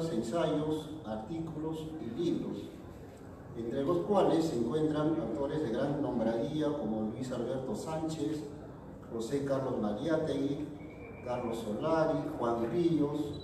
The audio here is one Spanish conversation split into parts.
obras, ensayos, artículos y libros, entre los cuales se encuentran autores de gran nombradía como Luis Alberto Sánchez, José Carlos Mariátegui, Carlos Solari, Juan Ríos,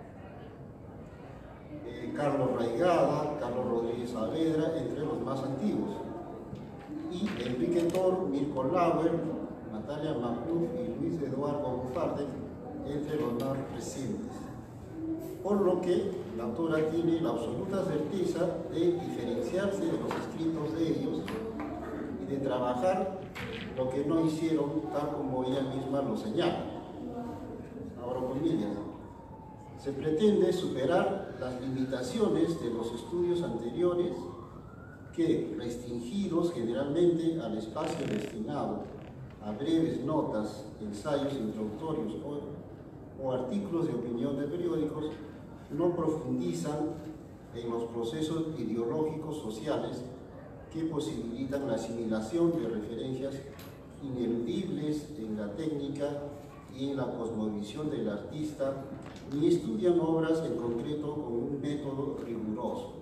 Carlos Raigada, Carlos Rodríguez Saavedra, entre los más antiguos, y Enrique Tor, Mirko Lauer, Natalia Magluf y Luis Eduardo Bufarde, entre los más recientes. Por lo que la autora tiene la absoluta certeza de diferenciarse de los escritos de ellos y de trabajar lo que no hicieron, tal como ella misma lo señala. Abro comillas. Se pretende superar las limitaciones de los estudios anteriores que, restringidos generalmente al espacio destinado a breves notas, ensayos introductorios o artículos de opinión de periódicos, no profundizan en los procesos ideológicos sociales que posibilitan la asimilación de referencias ineludibles en la técnica y en la cosmovisión del artista, ni estudian obras en concreto con un método riguroso.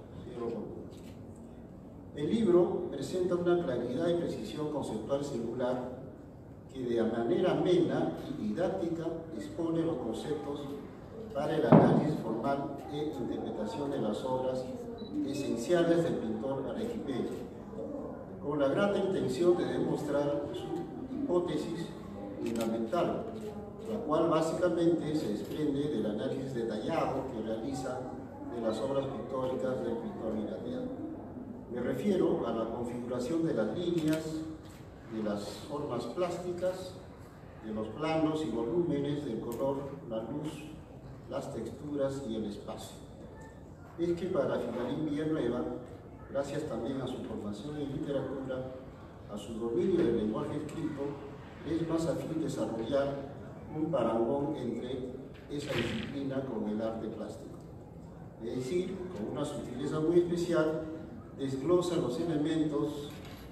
El libro presenta una claridad y precisión conceptual singular que de manera amena y didáctica expone los conceptos para el análisis formal e interpretación de las obras esenciales del pintor arequipeño, con la grata intención de demostrar su hipótesis fundamental, la cual básicamente se desprende del análisis detallado que realiza de las obras pictóricas del pintor Vinatea. Me refiero a la configuración de las líneas, de las formas plásticas, de los planos y volúmenes, del color, la luz, las texturas y el espacio. Es que para Filalín Villanueva, gracias también a su formación en literatura, a su dominio del lenguaje escrito, es más afín desarrollar un parangón entre esa disciplina con el arte plástico. Es decir, con una sutileza muy especial, desglosa los elementos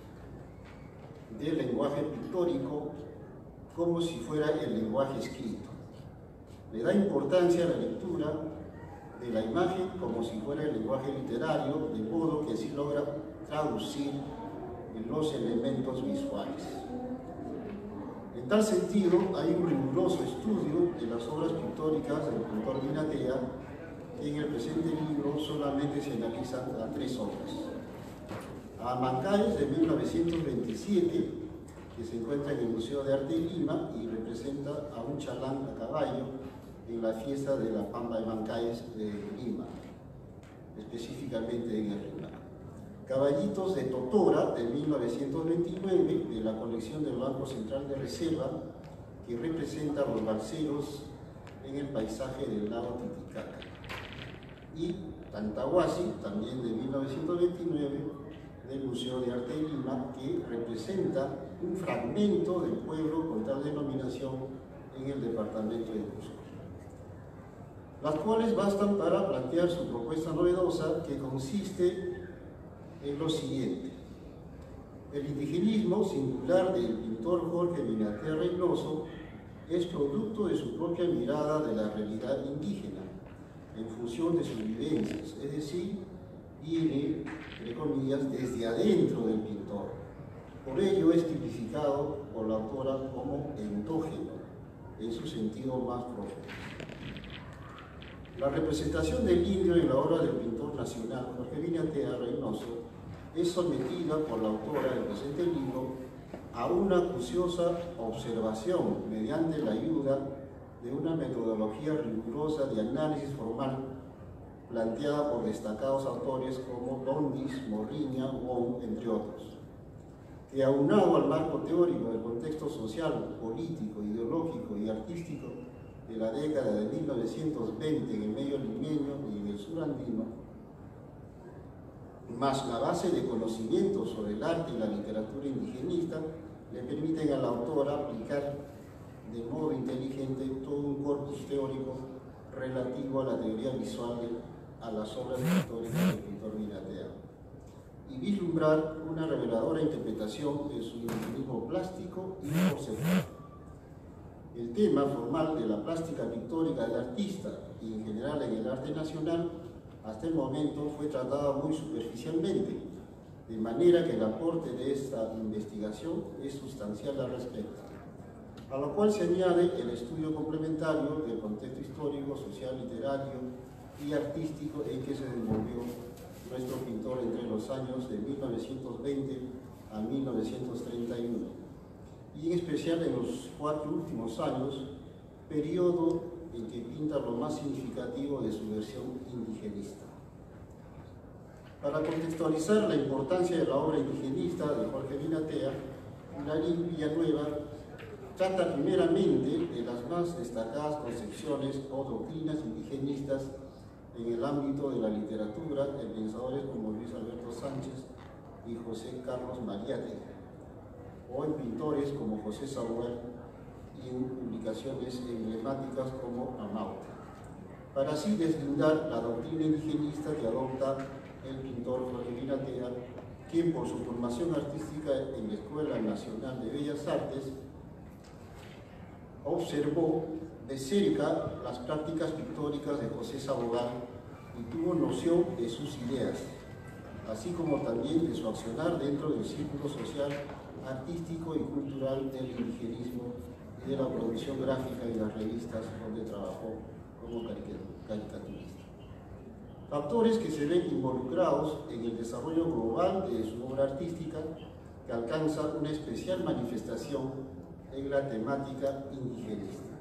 del lenguaje pictórico como si fuera el lenguaje escrito. Le da importancia a la lectura de la imagen como si fuera el lenguaje literario, de modo que así logra traducir los elementos visuales. En tal sentido, hay un riguroso estudio de las obras pictóricas del pintor Vinatea, que en el presente libro solamente se analizan a 3 obras. A Mancaes, de 1927, que se encuentra en el Museo de Arte de Lima y representa a un chalán a caballo en la fiesta de la Pampa de Mancaes de Lima, específicamente en el Rímac. Caballitos de Totora, de 1929, de la colección del Banco Central de Reserva, que representa a los balseros en el paisaje del lago Titicaca. Y Tantahuasi, también de 1929, del Museo de Arte de Lima, que representa un fragmento del pueblo con tal denominación en el departamento de Cusco, las cuales bastan para plantear su propuesta novedosa, que consiste en lo siguiente. El indigenismo singular del pintor Jorge Vinatea Reynoso es producto de su propia mirada de la realidad indígena en función de sus vivencias, es decir, viene, entre comillas, desde adentro del pintor. Por ello es tipificado por la autora como endógeno, en su sentido más profundo. La representación del indio en la obra del pintor nacional Jorge Vinatea Reynoso es sometida por la autora del presente libro a una acuciosa observación mediante la ayuda de una metodología rigurosa de análisis formal planteada por destacados autores como Dondis, Morriña, Wong, entre otros, que aunado al marco teórico del contexto social, político, ideológico y artístico de la década de 1920 en el medio limeño y en el sur andino, más la base de conocimientos sobre el arte y la literatura indigenista, le permiten a la autora aplicar de modo inteligente todo un corpus teórico relativo a la teoría visual a las obras pictóricas del pintor Vinatea, y vislumbrar una reveladora interpretación de su indigenismo plástico y conceptual. El tema formal de la plástica pictórica del artista y en general en el arte nacional hasta el momento fue tratado muy superficialmente, de manera que el aporte de esta investigación es sustancial al respecto, a lo cual se añade el estudio complementario del contexto histórico, social, literario y artístico en que se desenvolvió nuestro pintor entre los años de 1920 a 1931. Y en especial en los 4 últimos años, periodo en que pinta lo más significativo de su versión indigenista. Para contextualizar la importancia de la obra indigenista de Jorge Vinatea, Hilarín Villanueva trata primeramente de las más destacadas concepciones o doctrinas indigenistas en el ámbito de la literatura de pensadores como Luis Alberto Sánchez y José Carlos Mariátegui, o en pintores como José Sahuel y en publicaciones emblemáticas como Amaute, para así deslindar la doctrina indigenista que adopta el pintor Jorge Vinatea, quien por su formación artística en la Escuela Nacional de Bellas Artes observó de cerca las prácticas pictóricas de José Sabogal y tuvo noción de sus ideas, así como también de su accionar dentro del círculo social, artístico y cultural del indigenismo y de la producción gráfica en las revistas donde trabajó como caricaturista. Factores que se ven involucrados en el desarrollo global de su obra artística, que alcanza una especial manifestación en la temática indigenista,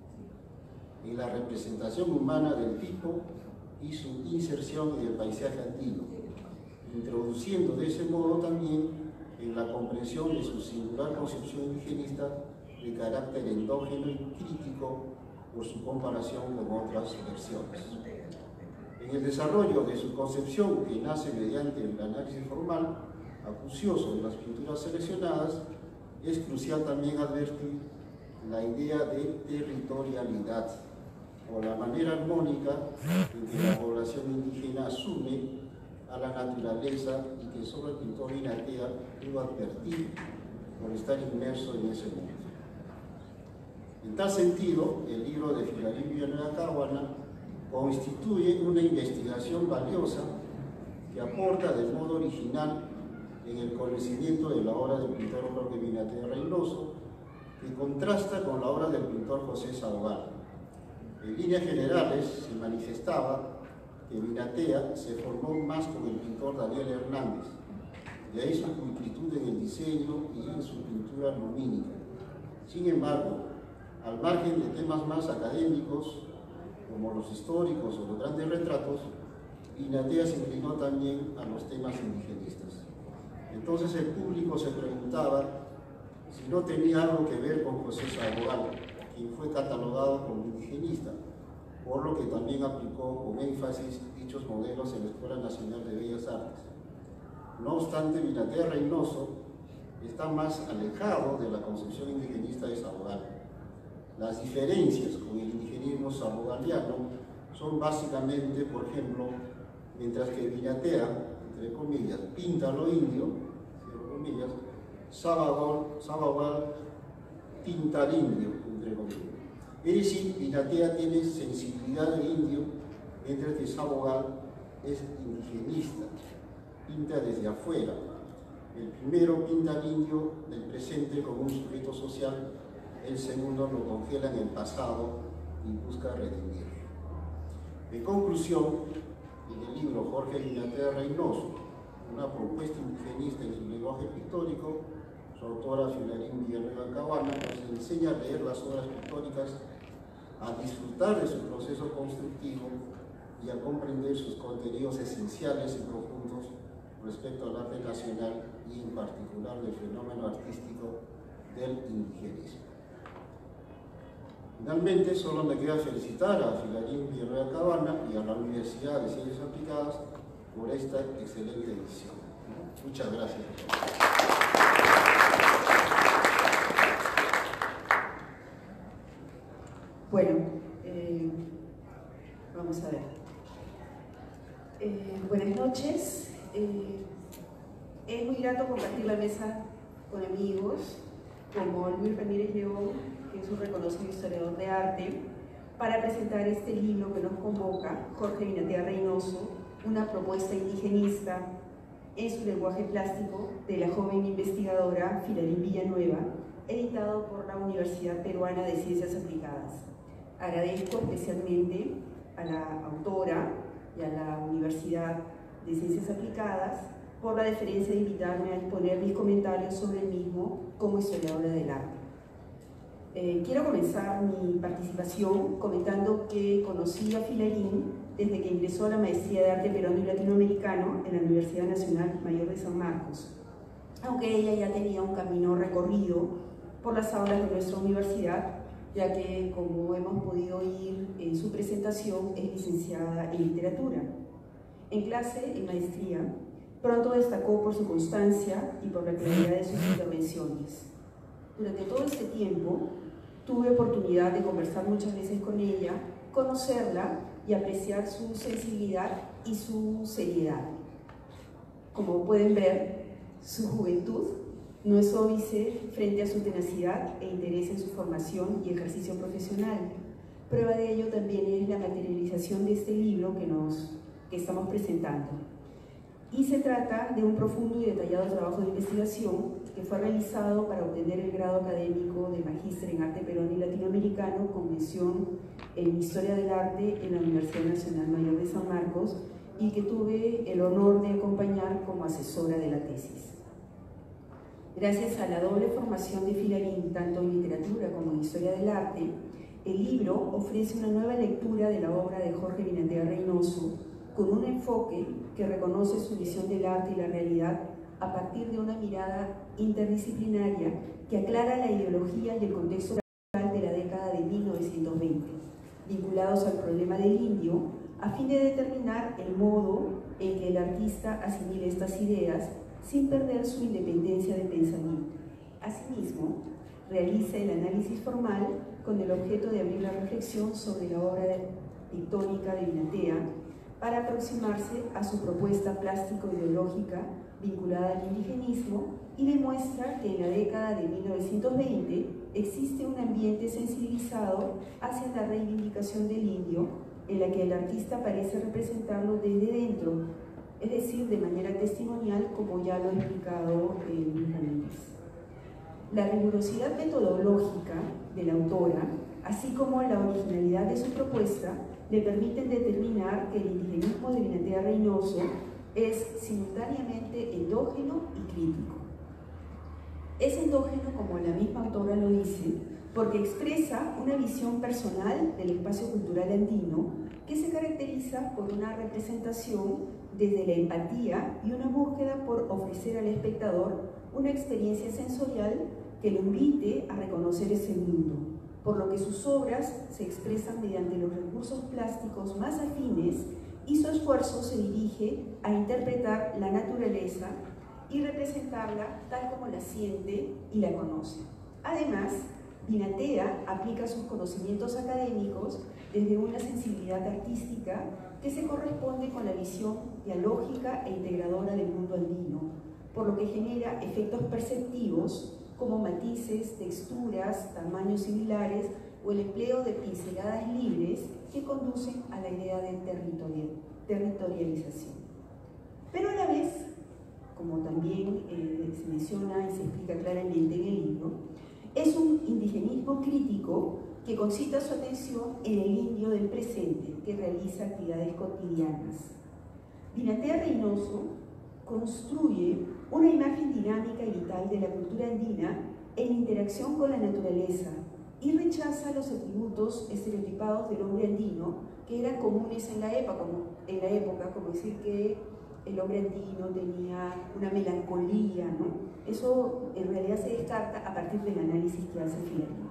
en la representación humana del tipo y su inserción en el paisaje andino, introduciendo de ese modo también en la comprensión de su singular concepción indigenista de carácter endógeno y crítico por su comparación con otras versiones. En el desarrollo de su concepción, que nace mediante el análisis formal acucioso de las pinturas seleccionadas, es crucial también advertir la idea de territorialidad, o la manera armónica en que la población indígena asume a la naturaleza y que solo el pintor Vinatea pudo advertir por estar inmerso en ese mundo. En tal sentido, el libro de Hilarín Villanueva Caruana constituye una investigación valiosa que aporta de modo original en el conocimiento de la obra del pintor Jorge Vinatea Reynoso, que contrasta con la obra del pintor José Sabogal. En líneas generales se manifestaba que Vinatea se formó más con el pintor Daniel Hernández, de ahí su pulcritud en el diseño y en su pintura lumínica. Sin embargo, al margen de temas más académicos, como los históricos o los grandes retratos, Vinatea se inclinó también a los temas indigenistas. Entonces el público se preguntaba si no tenía algo que ver con José Sabogal, quien fue catalogado como indigenista, por lo que también aplicó con énfasis dichos modelos en la Escuela Nacional de Bellas Artes. No obstante, Vinatea Reynoso está más alejado de la concepción indigenista de Sabogal. Las diferencias con el indigenismo sabogaliano son básicamente, por ejemplo, mientras que Vinatea, entre comillas, pinta lo indio, cierro comillas, Sabogal pinta al indio, entre comillas. Es decir, Vinatea tiene sensibilidad de indio, mientras que Sabogal es indigenista, pinta desde afuera. El primero pinta al indio del presente como un sujeto social, el segundo lo congela en el pasado y busca redimirlo. En conclusión, en el libro Jorge Vinatea Reynoso, una propuesta indigenista en su lenguaje pictórico, su autora Hilarín Villanueva Caruana nos enseña a leer las obras pictóricas, a disfrutar de su proceso constructivo y a comprender sus contenidos esenciales y profundos respecto al arte nacional y en particular del fenómeno artístico del indigenismo. Finalmente, solo me queda felicitar a Hilarín Villanueva Caruana y a la Universidad de Ciencias Aplicadas por esta excelente edición. Muchas gracias. Bueno, vamos a ver. Buenas noches. Es muy grato compartir la mesa con amigos como Luis Ramírez León, que es un reconocido historiador de arte, para presentar este libro que nos convoca, Jorge Vinatea Reynoso, una propuesta indigenista en su lenguaje plástico de la joven investigadora Filarín Villanueva, editado por la Universidad Peruana de Ciencias Aplicadas. Agradezco especialmente a la autora y a la Universidad de Ciencias Aplicadas por la deferencia de invitarme a exponer mis comentarios sobre el mismo como historiadora del arte. Quiero comenzar mi participación comentando que conocí a Filarín desde que ingresó a la Maestría de Arte Peruano y Latinoamericano en la Universidad Nacional Mayor de San Marcos, aunque ella ya tenía un camino recorrido por las aulas de nuestra universidad, ya que, como hemos podido oír en su presentación, es licenciada en literatura. En clase, en maestría, pronto destacó por su constancia y por la claridad de sus intervenciones. Durante todo este tiempo, tuve oportunidad de conversar muchas veces con ella, conocerla y apreciar su sensibilidad y su seriedad. Como pueden ver, su juventud no es óbice frente a su tenacidad e interés en su formación y ejercicio profesional. Prueba de ello también es la materialización de este libro que estamos presentando. Y se trata de un profundo y detallado trabajo de investigación que fue realizado para obtener el grado académico de Magíster en Arte Peruano y Latinoamericano con mención en Historia del Arte en la Universidad Nacional Mayor de San Marcos, y que tuve el honor de acompañar como asesora de la tesis. Gracias a la doble formación de Filarín, tanto en literatura como en historia del arte, el libro ofrece una nueva lectura de la obra de Jorge Vinatea Reynoso, con un enfoque que reconoce su visión del arte y la realidad a partir de una mirada interdisciplinaria que aclara la ideología y el contexto de la década de 1920, vinculados al problema del indio, a fin de determinar el modo en que el artista asimila estas ideas sin perder su independencia de pensamiento. Asimismo, realiza el análisis formal con el objeto de abrir la reflexión sobre la obra pictórica de Vinatea para aproximarse a su propuesta plástico-ideológica vinculada al indigenismo, y demuestra que en la década de 1920 existe un ambiente sensibilizado hacia la reivindicación del indio, en la que el artista parece representarlo desde dentro, es decir, de manera testimonial, como ya lo he explicado antes. La rigurosidad metodológica de la autora, así como la originalidad de su propuesta, le permiten determinar que el indigenismo de Vinatea Reynoso es simultáneamente endógeno y crítico. Es endógeno, como la misma autora lo dice, porque expresa una visión personal del espacio cultural andino que se caracteriza por una representación desde la empatía y una búsqueda por ofrecer al espectador una experiencia sensorial que lo invite a reconocer ese mundo, por lo que sus obras se expresan mediante los recursos plásticos más afines y su esfuerzo se dirige a interpretar la naturaleza y representarla tal como la siente y la conoce. Además, Vinatea aplica sus conocimientos académicos desde una sensibilidad artística que se corresponde con la visión dialógica e integradora del mundo andino, por lo que genera efectos perceptivos como matices, texturas, tamaños similares o el empleo de pinceladas libres que conducen a la idea de territorialización. Pero a la vez, como también se menciona y se explica claramente en el libro, es un indigenismo crítico que concita su atención en el indio del presente, que realiza actividades cotidianas. Vinatea Reynoso construye una imagen dinámica y vital de la cultura andina en interacción con la naturaleza y rechaza los atributos estereotipados del hombre andino que eran comunes en la época, como decir que el hombre andino tenía una melancolía, ¿no? Eso en realidad se descarta a partir del análisis que hace Filarín.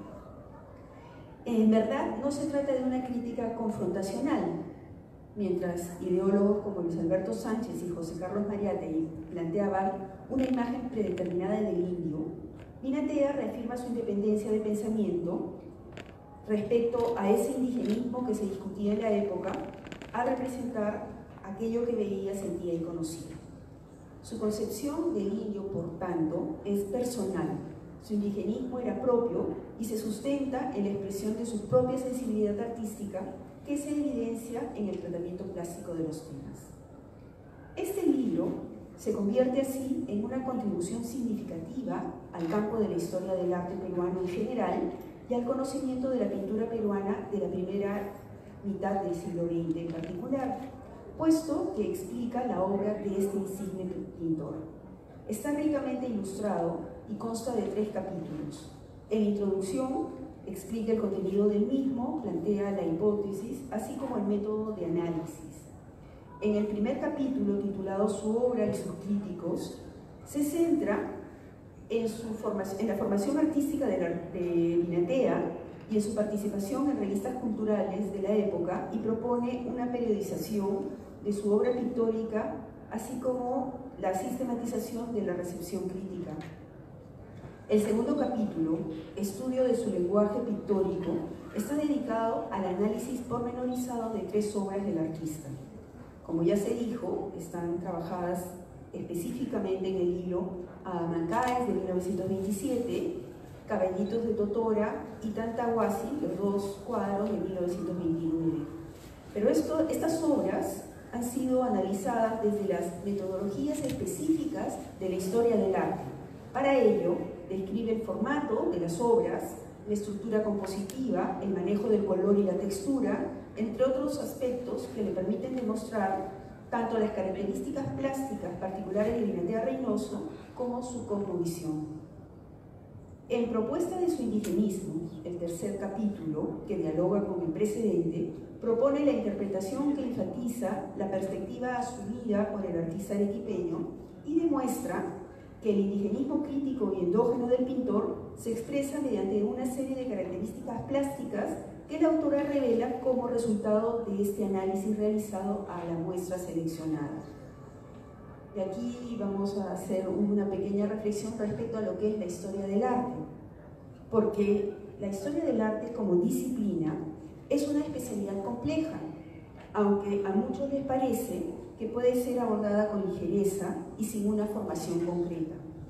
En verdad, no se trata de una crítica confrontacional. Mientras ideólogos como Luis Alberto Sánchez y José Carlos Mariátegui planteaban una imagen predeterminada del indio, Vinatea reafirma su independencia de pensamiento respecto a ese indigenismo que se discutía en la época, al representar aquello que veía, sentía y conocía. Su concepción del indio, por tanto, es personal. Su indigenismo era propio y se sustenta en la expresión de su propia sensibilidad artística, que se evidencia en el tratamiento plástico de los temas. Este libro se convierte así en una contribución significativa al campo de la historia del arte peruano en general y al conocimiento de la pintura peruana de la primera mitad del siglo XX en particular, puesto que explica la obra de este insigne pintor. Está ricamente ilustrado y consta de 3 capítulos. En la introducción explica el contenido del mismo, plantea la hipótesis, así como el método de análisis. En el primer capítulo, titulado Su obra y sus críticos, se centra en la formación artística de Vinatea y en su participación en revistas culturales de la época, y propone una periodización de su obra pictórica, así como la sistematización de la recepción crítica. El segundo capítulo, Estudio de su lenguaje pictórico, está dedicado al análisis pormenorizado de 3 obras del artista. Como ya se dijo, están trabajadas específicamente en el hilo Mancaes de 1927, Caballitos de Totora y Tantahuasi, los 2 cuadros de 1929. Pero estas obras han sido analizadas desde las metodologías específicas de la historia del arte. Para ello, describe el formato de las obras, la estructura compositiva, el manejo del color y la textura, entre otros aspectos que le permiten demostrar tanto las características plásticas particulares de Vinatea Reynoso como su cosmovisión. En propuesta de su indigenismo, el tercer capítulo, que dialoga con el precedente, propone la interpretación que enfatiza la perspectiva asumida por el artista arequipeño y demuestra que el indigenismo crítico y endógeno del pintor se expresa mediante una serie de características plásticas que la autora revela como resultado de este análisis realizado a la muestra seleccionada. De aquí vamos a hacer una pequeña reflexión respecto a lo que es la historia del arte, porque la historia del arte como disciplina es una especialidad compleja, aunque a muchos les parece que puede ser abordada con ligereza y sin una formación concreta.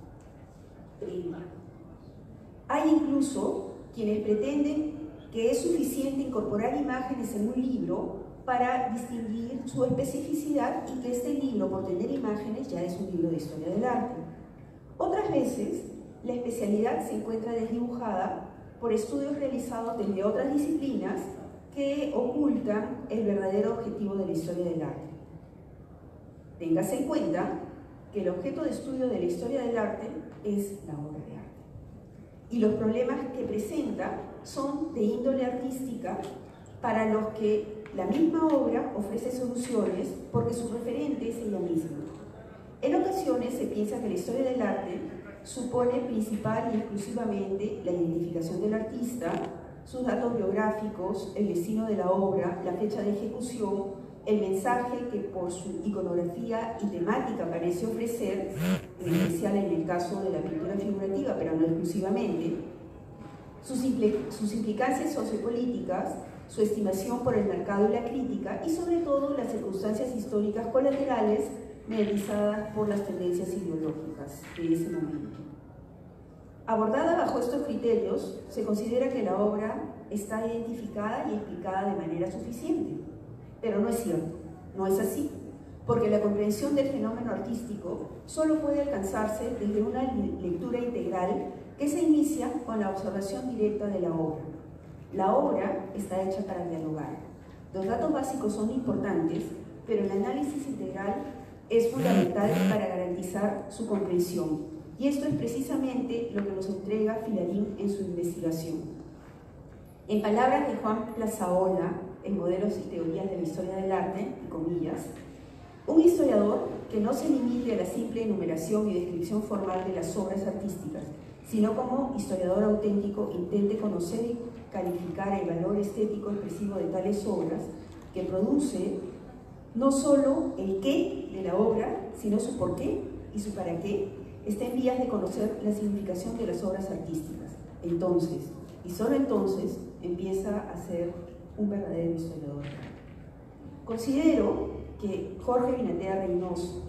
Hay incluso quienes pretenden que es suficiente incorporar imágenes en un libro para distinguir su especificidad y que este libro, por tener imágenes, ya es un libro de historia del arte. Otras veces, la especialidad se encuentra desdibujada por estudios realizados desde otras disciplinas que ocultan el verdadero objetivo de la historia del arte. Téngase en cuenta que el objeto de estudio de la historia del arte es la obra de arte. Y los problemas que presenta son de índole artística, para los que la misma obra ofrece soluciones porque su referente es ella misma. En ocasiones se piensa que la historia del arte supone principal y exclusivamente la identificación del artista, sus datos biográficos, el destino de la obra, la fecha de ejecución, el mensaje que por su iconografía y temática parece ofrecer, en especial en el caso de la pintura figurativa, pero no exclusivamente, sus implicancias sociopolíticas, su estimación por el mercado y la crítica, y sobre todo las circunstancias históricas colaterales mediatizadas por las tendencias ideológicas de ese momento. Abordada bajo estos criterios, se considera que la obra está identificada y explicada de manera suficiente, pero no es cierto, no es así, porque la comprensión del fenómeno artístico solo puede alcanzarse desde una lectura integral que se inicia con la observación directa de la obra. La obra está hecha para dialogar. Los datos básicos son importantes, pero el análisis integral es fundamental para garantizar su comprensión. Y esto es precisamente lo que nos entrega Filarín en su investigación. En palabras de Juan Plazaola, en Modelos y Teorías de la Historia del Arte, y comillas, un historiador que no se limite a la simple enumeración y descripción formal de las obras artísticas, sino como historiador auténtico intente conocer y calificar el valor estético expresivo de tales obras, que produce no solo el qué de la obra, sino su por qué y su para qué, está en vías de conocer la significación de las obras artísticas. Entonces, y solo entonces, empieza a ser un verdadero historiador. Considero que Jorge Vinatea Reynoso,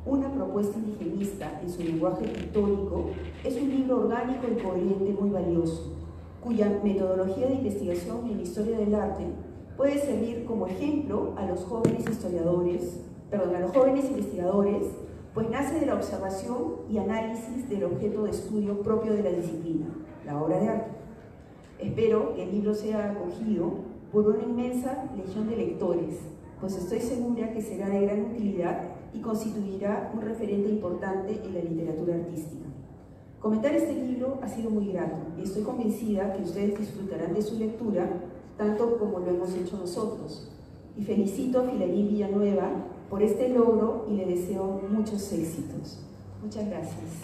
una propuesta indigenista en su lenguaje pictórico, es un libro orgánico y coherente muy valioso, cuya metodología de investigación en la historia del arte puede servir como ejemplo a los jóvenes investigadores, pues nace de la observación y análisis del objeto de estudio propio de la disciplina, la obra de arte. Espero que el libro sea acogido por una inmensa legión de lectores, pues estoy segura que será de gran utilidad y constituirá un referente importante en la literatura artística. Comentar este libro ha sido muy grato y estoy convencida que ustedes disfrutarán de su lectura tanto como lo hemos hecho nosotros. Y felicito a Filarín Villanueva por este logro y le deseo muchos éxitos. Muchas gracias.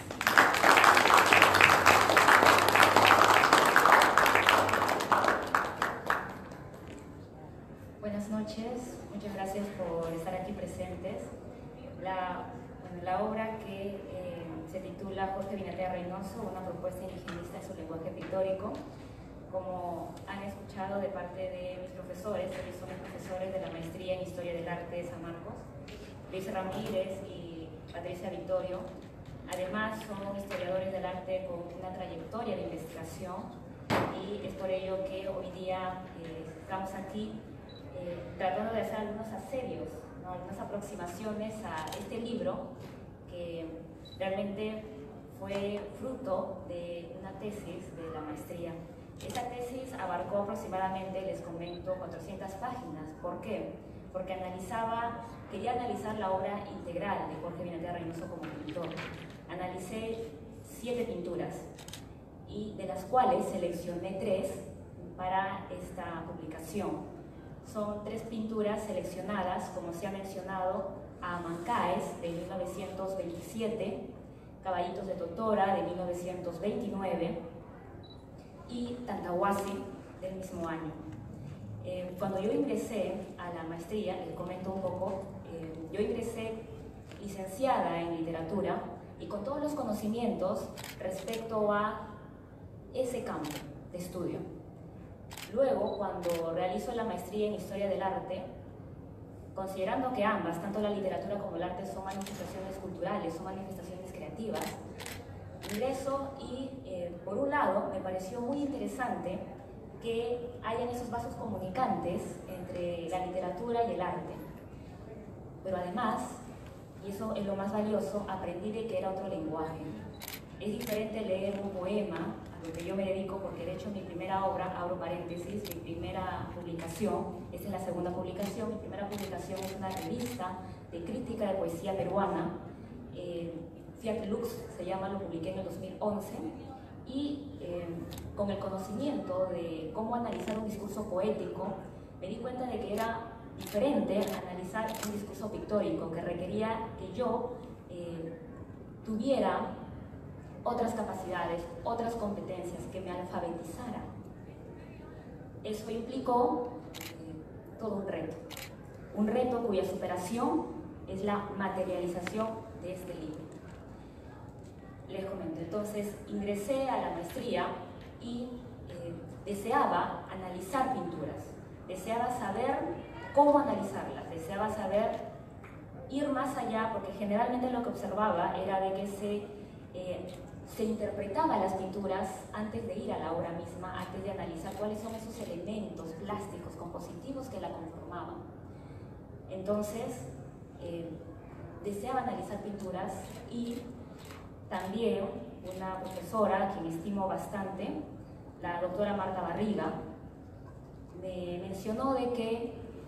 Buenas noches, muchas gracias por estar aquí presentes. La obra que se titula Jorge Vinatea Reynoso, una propuesta indigenista en su lenguaje pictórico, como han escuchado de parte de mis profesores, ellos son los profesores de la maestría en Historia del Arte de San Marcos, Luis Ramírez y Patricia Vittorio. Además son historiadores del arte con una trayectoria de investigación y es por ello que hoy día estamos aquí tratando de hacer algunos asedios, ¿no? Algunas aproximaciones a este libro que realmente fue fruto de una tesis de la maestría. Esta tesis abarcó aproximadamente, les comento, 400 páginas. ¿Por qué? Porque quería analizar la obra integral de Jorge Vinatea Reynoso como pintor. Analicé 7 pinturas, y de las cuales seleccioné 3 para esta publicación. Son 3 pinturas seleccionadas, como se ha mencionado, a Mancaes de 1927, Caballitos de Totora de 1929 y Tantahuasi del mismo año. Cuando yo ingresé a la maestría, les comento un poco, yo ingresé licenciada en literatura y con todos los conocimientos respecto a ese campo de estudio. Luego, cuando realizo la maestría en Historia del Arte, considerando que ambas, tanto la literatura como el arte, son manifestaciones culturales, son manifestaciones creativas, ingreso y, por un lado, me pareció muy interesante que hayan esos vasos comunicantes entre la literatura y el arte. Pero además, y eso es lo más valioso, aprendí de que era otro lenguaje. Es diferente leer un poema, a lo que yo me dedico, porque de hecho mi primera obra, abro paréntesis, mi primera publicación, esta es la segunda publicación, mi primera publicación es una revista de crítica de poesía peruana, Fiat Lux se llama, lo publiqué en el 2011, y con el conocimiento de cómo analizar un discurso poético, me di cuenta de que era diferente analizar un discurso pictórico, que requería que yo tuviera otras capacidades, otras competencias, que me alfabetizara. Eso implicó todo un reto cuya superación es la materialización de este libro. Les comento, entonces ingresé a la maestría y deseaba analizar pinturas, deseaba saber cómo analizarlas, deseaba saber ir más allá, porque generalmente lo que observaba era de que se interpretaban las pinturas antes de ir a la obra misma, antes de analizar cuáles son esos elementos plásticos, compositivos que la conformaban. Entonces, deseaba analizar pinturas y también una profesora, a quien estimo bastante, la doctora Marta Barriga, me mencionó de que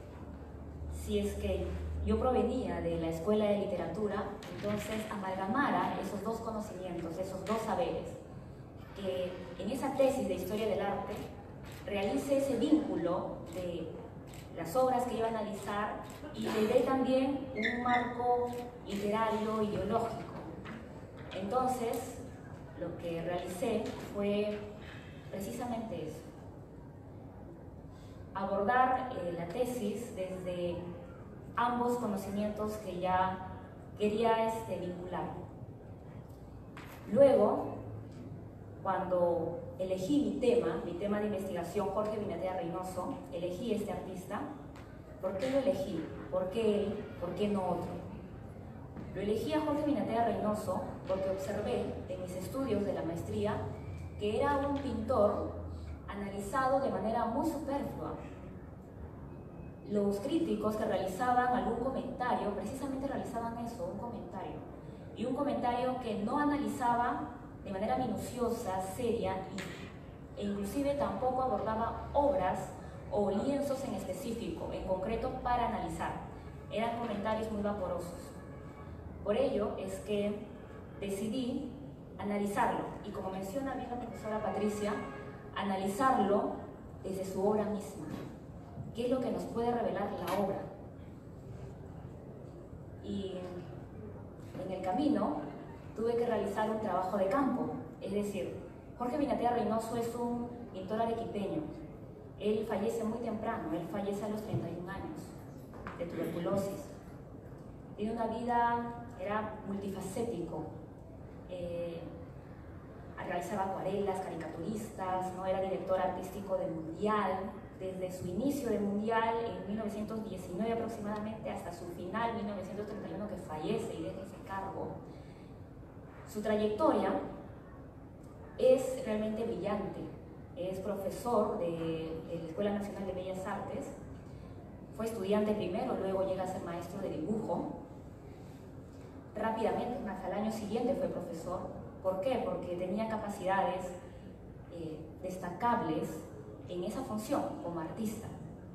si es que yo provenía de la Escuela de Literatura, entonces amalgamara esos dos conocimientos, esos dos saberes, que en esa tesis de Historia del Arte realice ese vínculo de las obras que iba a analizar y le dé también un marco literario, ideológico. Entonces, lo que realicé fue precisamente eso, abordar la tesis desde ambos conocimientos que ya quería vincular. Luego, cuando elegí mi tema de investigación, Jorge Vinatea Reynoso, elegí este artista. ¿Por qué lo elegí? ¿Por qué él? ¿Por qué no otro? Lo elegí a Jorge Vinatea Reynoso porque observé en mis estudios de la maestría que era un pintor analizado de manera muy superflua. Los críticos que realizaban algún comentario, precisamente realizaban eso, un comentario. Y un comentario que no analizaba de manera minuciosa, seria, e inclusive tampoco abordaba obras o lienzos en específico, en concreto, para analizar. Eran comentarios muy vaporosos. Por ello es que decidí analizarlo, y como menciona bien la profesora Patricia, analizarlo desde su obra misma. ¿Qué es lo que nos puede revelar la obra? Y en el camino tuve que realizar un trabajo de campo, es decir, Jorge Vinatea Reynoso es un pintor arequipeño. Él fallece muy temprano, él fallece a los 31 años de tuberculosis. Tiene una vida, era multifacético, realizaba acuarelas, caricaturistas, ¿no? Era director artístico de Mundial, desde su inicio de Mundial en 1919 aproximadamente hasta su final, 1931, que fallece y deja ese cargo. Su trayectoria es realmente brillante. Es profesor de la Escuela Nacional de Bellas Artes, fue estudiante primero, luego llega a ser maestro de dibujo. Rápidamente, al año siguiente fue profesor. ¿Por qué? Porque tenía capacidades destacables en esa función como artista.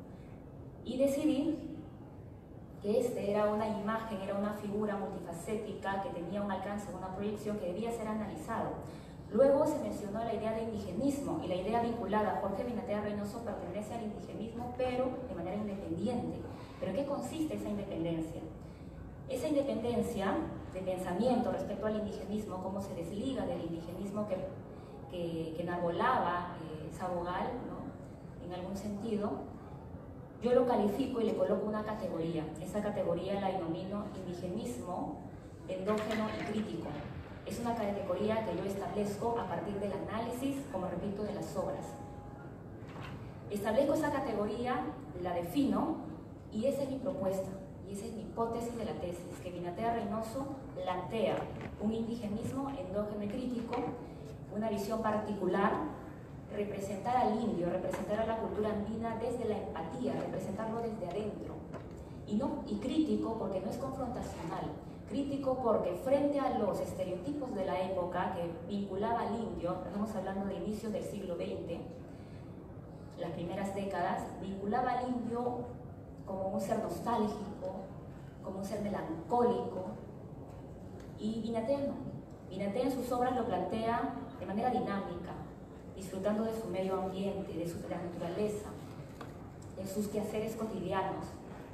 Y decidí que este era una imagen, era una figura multifacética que tenía un alcance, una proyección que debía ser analizado. Luego se mencionó la idea de indigenismo, y la idea vinculada a Jorge Vinatea Reynoso pertenece al indigenismo, pero de manera independiente. ¿Pero en qué consiste esa independencia? Esa independencia de pensamiento respecto al indigenismo, cómo se desliga del indigenismo que enarbolaba Sabogal, ¿no? En algún sentido, yo lo califico y le coloco una categoría. Esa categoría la denomino indigenismo endógeno y crítico. Es una categoría que yo establezco a partir del análisis, como repito, de las obras. Establezco esa categoría, la defino, y esa es mi propuesta, y esa es mi hipótesis de la tesis, que Vinatea Reynoso plantea un indigenismo endógeno y crítico, una visión particular, representar al indio, representar a la cultura andina desde la empatía, representarlo desde adentro, y crítico porque no es confrontacional. Crítico porque frente a los estereotipos de la época que vinculaba al indio, estamos hablando de inicios del siglo XX, las primeras décadas, vinculaba al indio como un ser nostálgico, como un ser melancólico, y Vinatea no. Vinatea en sus obras lo plantea de manera dinámica, disfrutando de su medio ambiente, de la naturaleza, de sus quehaceres cotidianos.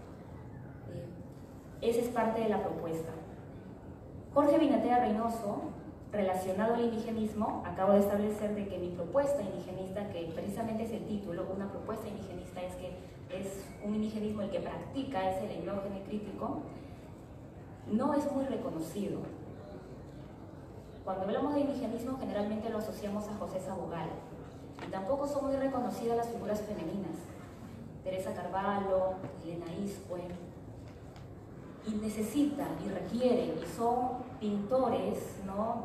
Esa es parte de la propuesta. Jorge Vinatea Reynoso, relacionado al indigenismo, acabo de establecer de que mi propuesta indigenista, que precisamente es el título, una propuesta indigenista, es que es un indigenismo el que practica, es el endógeno y crítico, no es muy reconocido. Cuando hablamos de indigenismo generalmente lo asociamos a José Sabogal, y tampoco son muy reconocidas las figuras femeninas, Teresa Carvalho, Elena Iscue, y necesitan y requieren, y son pintores, ¿no?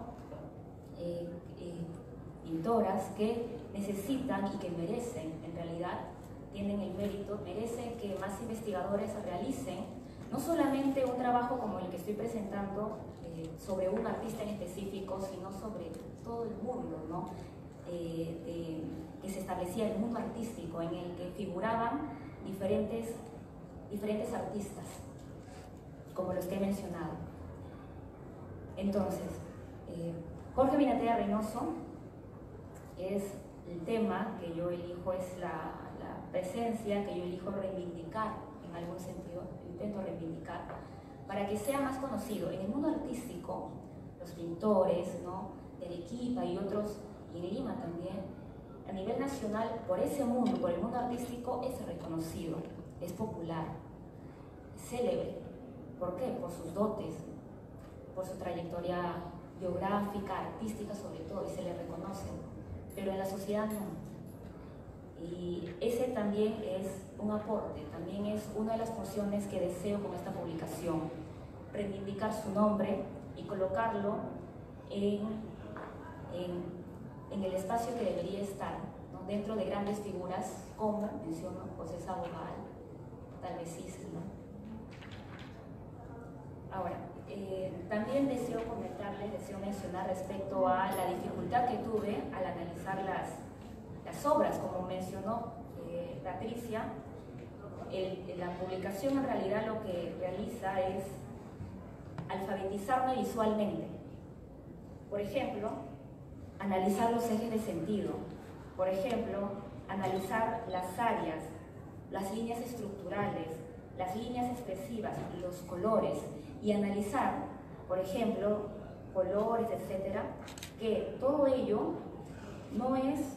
Pintoras que necesitan y que merecen, en realidad tienen el mérito, merecen que más investigadores realicen no solamente un trabajo como el que estoy presentando sobre un artista en específico, sino sobre todo el mundo, ¿no? Que se establecía el mundo artístico, en el que figuraban diferentes artistas, como los que he mencionado. Entonces, Jorge Vinatea Reynoso es el tema que yo elijo, es la presencia que yo elijo reivindicar, en algún sentido, intento reivindicar, para que sea más conocido. En el mundo artístico, los pintores, ¿no? de Arequipa y otros, y en Lima también, a nivel nacional, por ese mundo, por el mundo artístico, es reconocido, es popular, es célebre. ¿Por qué? Por sus dotes, por su trayectoria biográfica, artística sobre todo, y se le reconoce, pero en la sociedad no. Y ese también es un aporte, también es una de las funciones que deseo con esta publicación, reivindicar su nombre y colocarlo en el espacio que debería estar, ¿no? Dentro de grandes figuras como, menciono, José Sabogal, tal vez Isla, ¿no? Ahora, también deseo mencionar respecto a la dificultad que tuve al analizar las obras, como mencionó Patricia. La publicación en realidad lo que realiza es alfabetizarme visualmente. Por ejemplo, analizar los ejes de sentido. Por ejemplo, analizar las áreas, las líneas estructurales, las líneas expresivas, los colores, y analizar, por ejemplo, colores, etcétera, que todo ello no es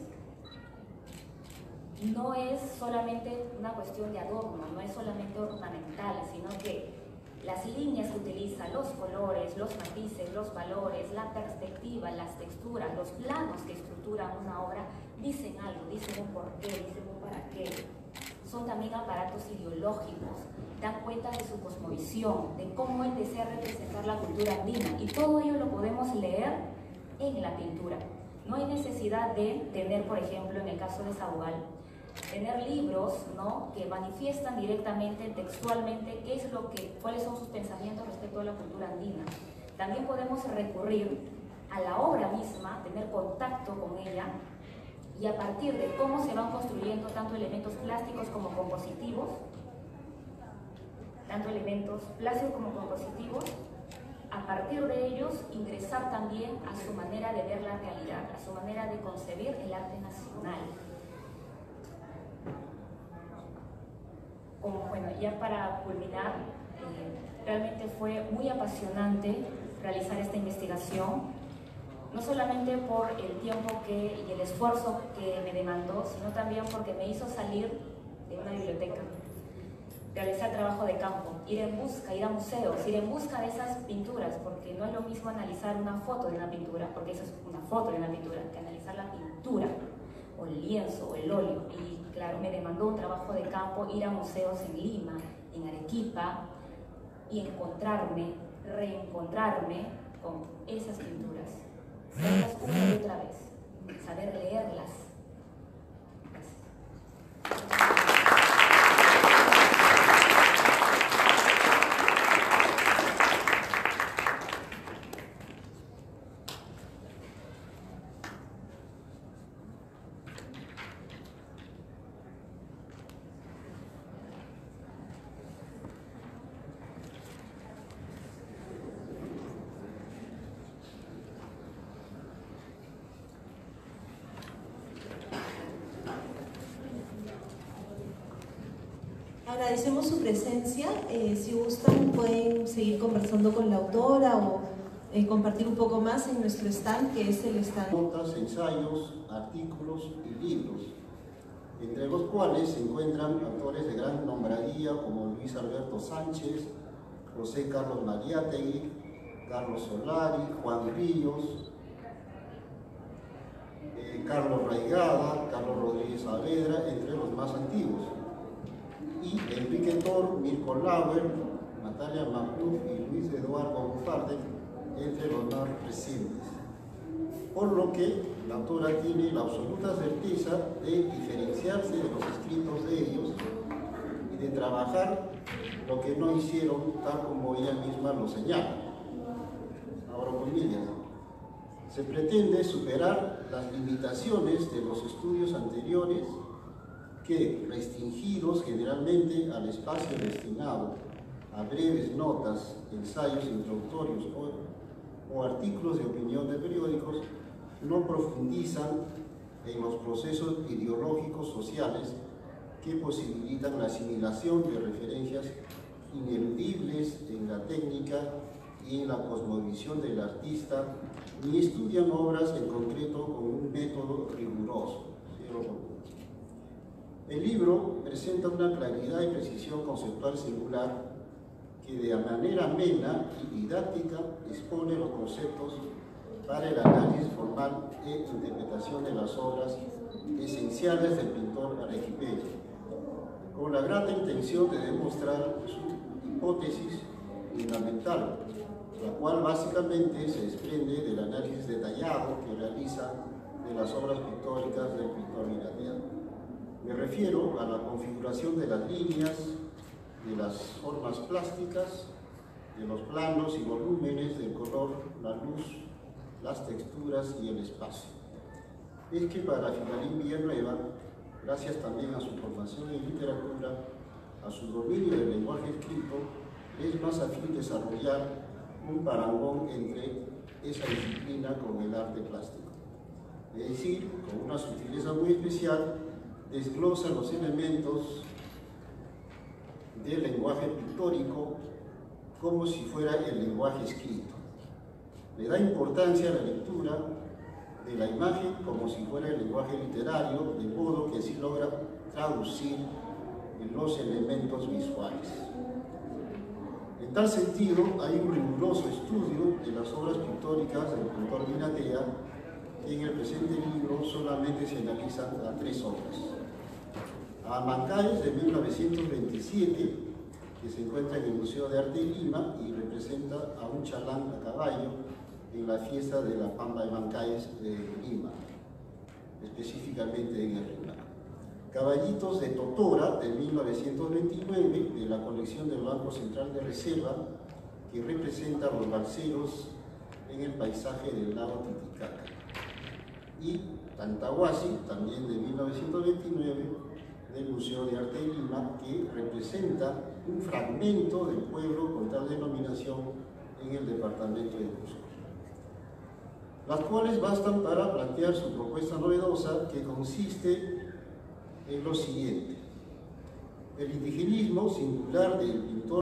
solamente una cuestión de adorno, no es solamente ornamental, sino que las líneas que utiliza, los colores, los matices, los valores, la perspectiva, las texturas, los planos que estructuran una obra, dicen algo, dicen un porqué, dicen un para qué. Son también aparatos ideológicos, dan cuenta de su cosmovisión, de cómo él desea representar la cultura andina, y todo ello lo podemos leer en la pintura. No hay necesidad de tener, por ejemplo, en el caso de Sabogal, tener libros, ¿no?, que manifiestan directamente, textualmente, cuáles son sus pensamientos respecto a la cultura andina. También podemos recurrir a la obra misma, tener contacto con ella, y a partir de cómo se van construyendo tanto elementos plásticos como compositivos, a partir de ellos ingresar también a su manera de ver la realidad, a su manera de concebir el arte nacional. Bueno, ya para culminar, realmente fue muy apasionante realizar esta investigación, no solamente por el tiempo y el esfuerzo que me demandó, sino también porque me hizo salir de una biblioteca, realizar trabajo de campo, ir a museos, ir en busca de esas pinturas, porque no es lo mismo analizar una foto de una pintura, porque eso es una foto de una pintura, que analizar la pintura, o el lienzo, o el óleo. Y claro, me demandó un trabajo de campo, ir a museos en Lima, en Arequipa, y reencontrarme con esas pinturas, verlas una y otra vez, saber leerlas. Gracias. Agradecemos su presencia. Si gustan pueden seguir conversando con la autora o compartir un poco más en nuestro stand, que es el stand. Notas, ensayos, artículos y libros, entre los cuales se encuentran autores de gran nombradía como Luis Alberto Sánchez, José Carlos Mariátegui, Carlos Solari, Juan Ríos, Carlos Raigada, Carlos Rodríguez Saavedra, entre los más antiguos, y Enrique Tor, Mirko Lauer, Natalia Magluf y Luis Eduardo Bufarde, entre los más recientes. Por lo que la autora tiene la absoluta certeza de diferenciarse de los escritos de ellos y de trabajar lo que no hicieron, tal como ella misma lo señala. Abro comillas. Se pretende superar las limitaciones de los estudios anteriores que, restringidos generalmente al espacio destinado a breves notas, ensayos introductorios o artículos de opinión de periódicos, no profundizan en los procesos ideológicos sociales que posibilitan la asimilación de referencias ineludibles en la técnica y en la cosmovisión del artista, ni estudian obras en concreto con un método riguroso. El libro presenta una claridad y precisión conceptual singular que de manera amena y didáctica expone los conceptos para el análisis formal e interpretación de las obras esenciales del pintor arequipeño, con la grata intención de demostrar su hipótesis y la fundamental, la cual básicamente se desprende del análisis detallado que realiza de las obras pictóricas del pintor Vinatea. Me refiero a la configuración de las líneas, de las formas plásticas, de los planos y volúmenes, del color, la luz, las texturas y el espacio. Es que para Filalín Villanueva, gracias también a su formación en literatura, a su dominio del lenguaje escrito, es más afín desarrollar un parangón entre esa disciplina con el arte plástico. Es decir, con una sutileza muy especial, desglosa los elementos del lenguaje pictórico como si fuera el lenguaje escrito. Le da importancia a la lectura de la imagen como si fuera el lenguaje literario, de modo que así logra traducir los elementos visuales. En tal sentido, hay un riguroso estudio de las obras pictóricas del pintor Vinatea, que en el presente libro solamente se analizan a 3 obras. A Mancaes, de 1927, que se encuentra en el Museo de Arte de Lima y representa a un chalán a caballo en la fiesta de la Pampa de Mancaes de Lima, específicamente en el Rímac. Caballitos de Totora, de 1929, de la colección del Banco Central de Reserva, que representa a los balseros en el paisaje del lago Titicaca. Y Tantahuasi, también de 1929, del Museo de Arte de Lima, que representa un fragmento del pueblo con tal denominación en el departamento de Cusco, las cuales bastan para plantear su propuesta novedosa, que consiste en lo siguiente: el indigenismo singular del pintor